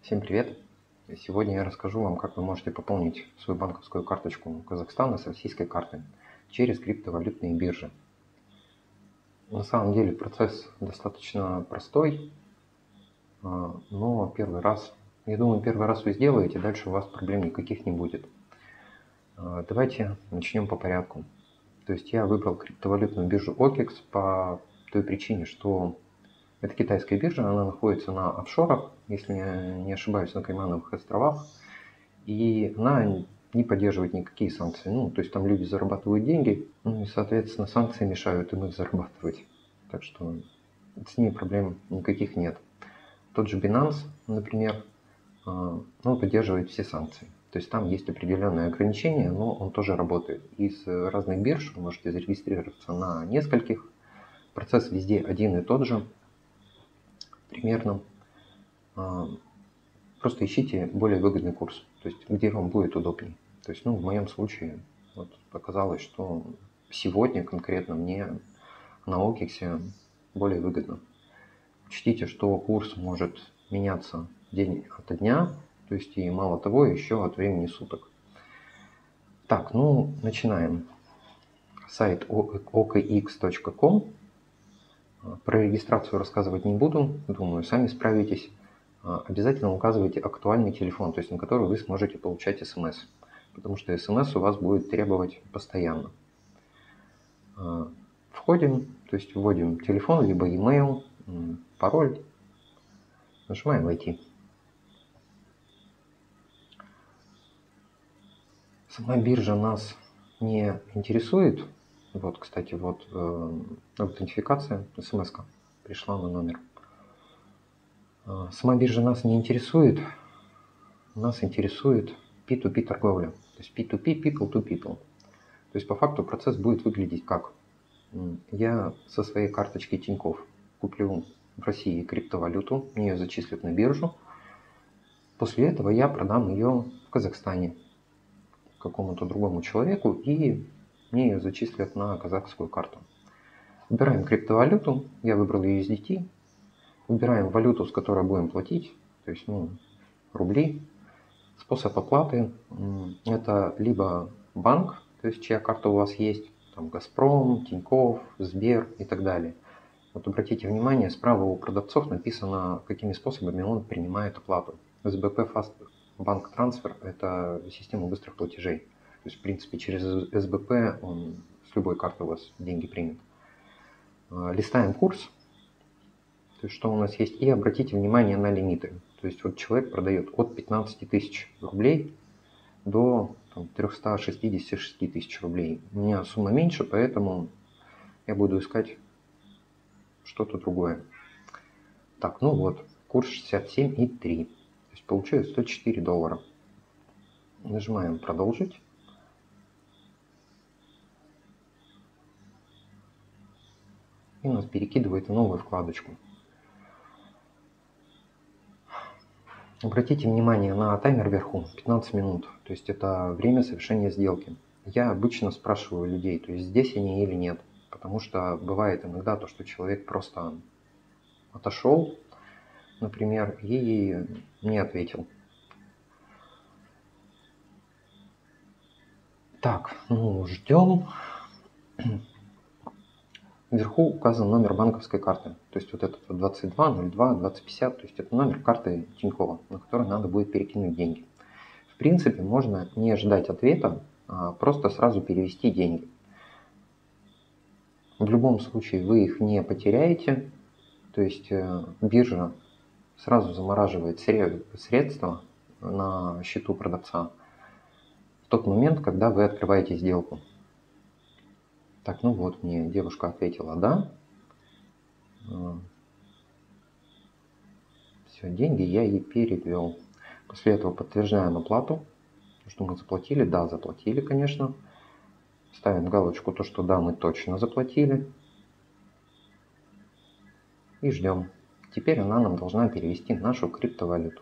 Всем привет! Сегодня я расскажу вам, как вы можете пополнить свою банковскую карточку Казахстана с российской карты через криптовалютные биржи. На самом деле процесс достаточно простой, но первый раз вы сделаете, дальше у вас проблем никаких не будет. Давайте начнем по порядку. То есть я выбрал криптовалютную биржу OKEX по той причине, что это китайская биржа, она находится на офшорах, если я не ошибаюсь, на Каймановых островах, и она не поддерживает никакие санкции. То есть там люди зарабатывают деньги, и, соответственно, санкции мешают им их зарабатывать. Так что с ней проблем никаких нет. Тот же Binance, например, поддерживает все санкции. То есть там есть определенные ограничения, но он тоже работает. Из разных бирж вы можете зарегистрироваться на нескольких. Процесс везде один и тот же. Примерно. Просто ищите более выгодный курс, то есть где вам будет удобнее. То есть, в моем случае показалось, что сегодня конкретно мне на OKEX более выгодно. Учтите, что курс может меняться день ото дня, то есть и мало того, еще от времени суток. Так, начинаем. Сайт okx.com. Про регистрацию рассказывать не буду, думаю, сами справитесь. Обязательно указывайте актуальный телефон, то есть на который вы сможете получать смс, потому что смс у вас будет требовать постоянно. Входим, то есть вводим телефон, либо e-mail, пароль, нажимаем «Войти». Сама биржа нас не интересует. Кстати, аутентификация, смс-ка пришла на номер. Сама биржа нас не интересует. Нас интересует P2P торговля, то есть P2P, people to people. То есть по факту процесс будет выглядеть как: я со своей карточки Тинькофф куплю в России криптовалюту, мне ее зачислят на биржу. После этого я продам ее в Казахстане какому-то другому человеку, и мне ее зачислят на казахскую карту. Выбираем криптовалюту, я выбрал USDT. Выбираем валюту, с которой будем платить, то есть рубли. Способ оплаты – это либо банк, то есть чья карта у вас есть, там Газпром, Тинькофф, Сбер и так далее. Обратите внимание, справа у продавцов написано, какими способами он принимает оплату. СБП Fast Bank Transfer – это система быстрых платежей. То есть, в принципе, через СБП он с любой карты у вас деньги примет. Листаем курс, то есть что у нас есть, и обратите внимание на лимиты. То есть человек продает от 15 тысяч рублей до 366 тысяч рублей. У меня сумма меньше, поэтому я буду искать что-то другое. Так, курс 67,3. То есть получаю $104. Нажимаем «Продолжить». И нас перекидывает в новую вкладочку. Обратите внимание на таймер вверху, 15 минут, то есть это время совершения сделки. Я обычно спрашиваю людей, то есть здесь они или нет, потому что бывает иногда то, что человек просто отошел, например, и не ответил. Так, ждем. Вверху указан номер банковской карты, то есть этот 22 02 2050, то есть это номер карты Тинькова, на который надо будет перекинуть деньги. В принципе, можно не ждать ответа, а просто сразу перевести деньги. В любом случае вы их не потеряете, то есть биржа сразу замораживает средства на счету продавца в тот момент, когда вы открываете сделку. Так, мне девушка ответила «да». Все, деньги я ей перевел. После этого подтверждаем оплату, что мы заплатили. Да, заплатили, конечно. Ставим галочку, то, что да, мы точно заплатили. И ждем. Теперь она нам должна перевести нашу криптовалюту.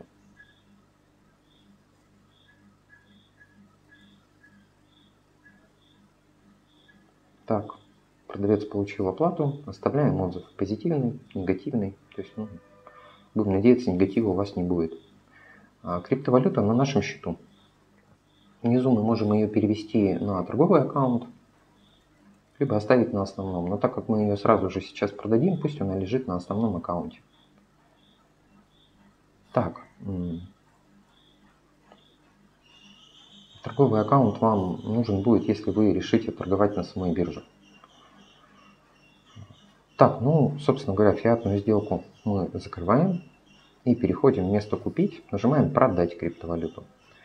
Так, продавец получил оплату. Оставляем отзыв. Позитивный, негативный. То есть, будем надеяться, негатива у вас не будет. Криптовалюта на нашем счету. Внизу мы можем ее перевести на торговый аккаунт, либо оставить на основном. Но так как мы ее сразу же сейчас продадим, пусть она лежит на основном аккаунте. Так, торговый аккаунт вам нужен будет, если вы решите торговать на самой бирже. Так, ну, собственно говоря, фиатную сделку мы закрываем и переходим в место «Купить», нажимаем «Продать криптовалюту».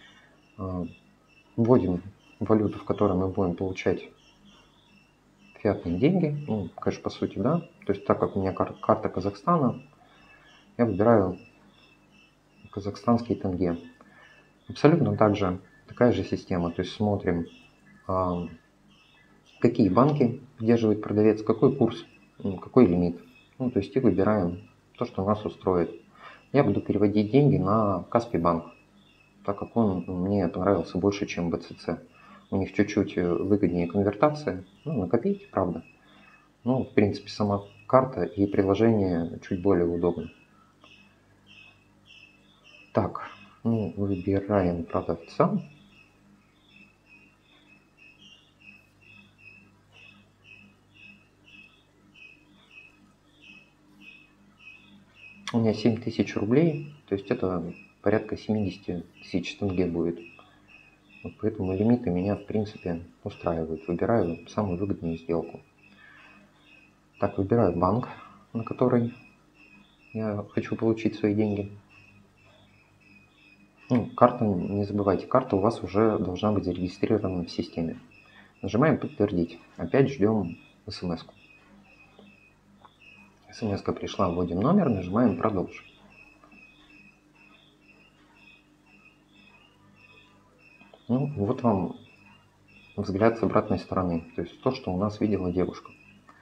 Вводим валюту, в которой мы будем получать фиатные деньги, ну, конечно, по сути, да. То есть, так как у меня карта Казахстана, я выбираю казахстанский тенге. Абсолютно такая же система. То есть, смотрим, какие банки поддерживает продавец, какой курс, какой лимит. Ну, то есть, и выбираем то, что нас устроит. Я буду переводить деньги на Каспий банк, так как он мне понравился больше, чем БЦЦ. У них чуть-чуть выгоднее конвертация, ну, на копейки, правда. Ну, в принципе, сама карта и приложение чуть более удобны. Так, ну, выбираем продавца. У меня 7000 рублей, то есть это порядка 70 тысяч тенге будет. Вот поэтому лимиты меня, в принципе, устраивают. Выбираю самую выгодную сделку. Так, выбираю банк, на который я хочу получить свои деньги. Ну, карта, не забывайте, карта у вас уже должна быть зарегистрирована в системе. Нажимаем «Подтвердить». Опять ждем смс-ку. Смс-ка пришла, вводим номер, нажимаем «Продолжить». Ну, вот вам взгляд с обратной стороны, то есть то, что у нас видела девушка.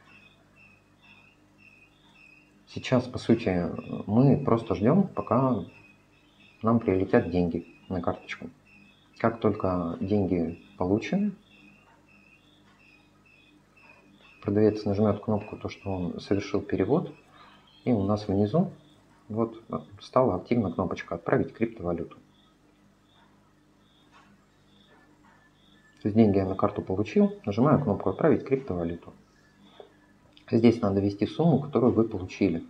Сейчас, по сути, мы просто ждем, пока нам прилетят деньги на карточку. Как только деньги получены, продавец нажмет кнопку, то, что он совершил перевод, и у нас внизу вот стала активна кнопочка «Отправить криптовалюту». То есть деньги я на карту получил, нажимаю кнопку «Отправить криптовалюту». Здесь надо ввести сумму, которую вы получили.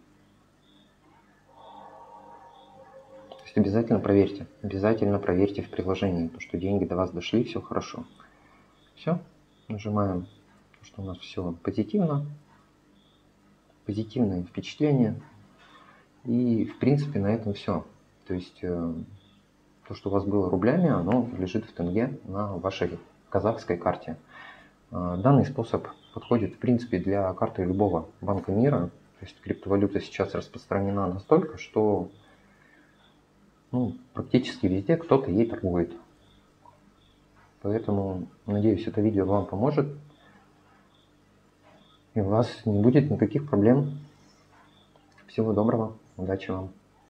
То есть обязательно проверьте в приложении, что деньги до вас дошли, все хорошо. Все, нажимаем, что у нас все позитивно, позитивные впечатления. И в принципе на этом все. То есть то, что у вас было рублями, оно лежит в тенге на вашей казахской карте. Данный способ подходит, в принципе, для карты любого банка мира. То есть криптовалюта сейчас распространена настолько, что практически везде кто-то ей торгует. Поэтому, надеюсь, это видео вам поможет. И у вас не будет никаких проблем. Всего доброго, удачи вам.